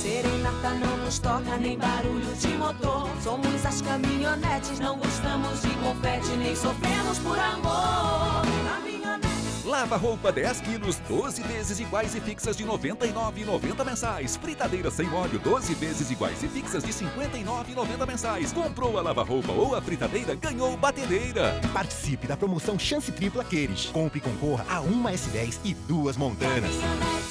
Serenata não nos toca, nem barulho de motor. Somos as caminhonetes, não gostamos de confete, nem sofremos por amor. Lava roupa 10 quilos, 12 vezes iguais e fixas de R$ 99,90 mensais. Fritadeira sem óleo, 12 vezes iguais e fixas de R$ 59,90 mensais. Comprou a lava-roupa ou a fritadeira, ganhou batedeira. Participe da promoção Chance Tripla Queires. Compre e concorra a uma S10 e 2 Montanas.